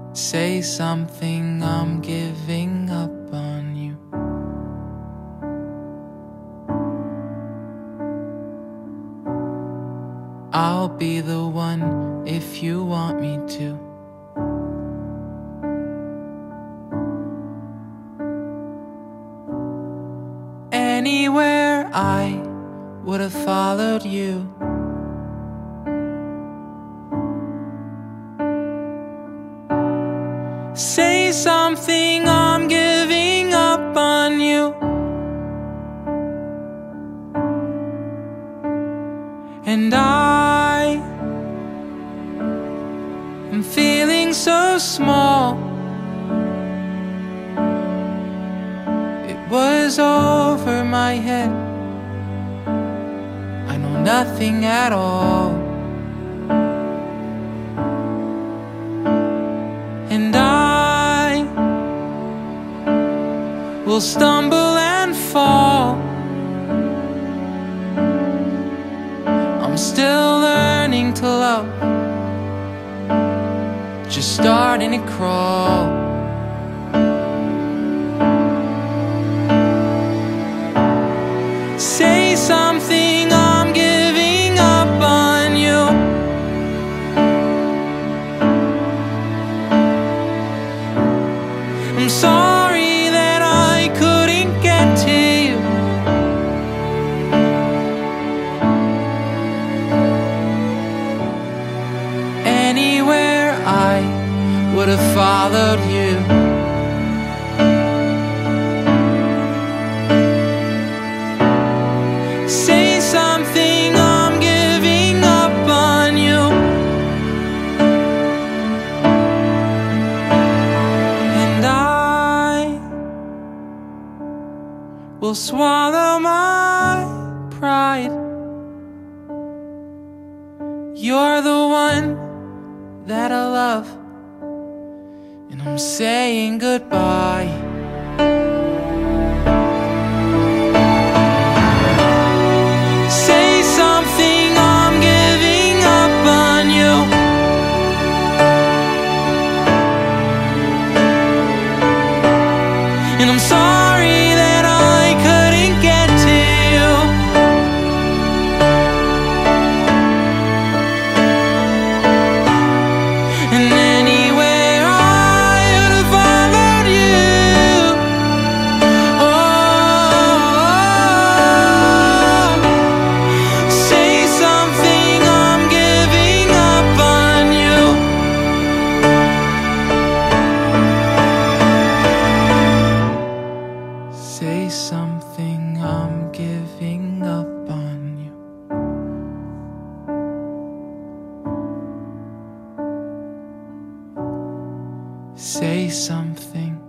Say something, I'm giving up on you. I'll be the one if you want me to. Anywhere I would have followed you. Say something, I'm giving up on you. And I'm feeling so small. It was over my head. I know nothing at all. And I will stumble and fall. I'm still learning to love, just starting to crawl. Say something, I'm giving up on you. I'm sorry that I couldn't get to you. Anywhere I would have followed you. Say something, I'm giving up on you. And I will swallow my pride. You're the one that I love, and I'm saying goodbye. Say something, I'm giving up on you. And I'm sorry that I couldn't get to you. And anywhere I would have followed you. Oh, say something, I'm giving up on you. Say something, I'm giving up on you. Say something.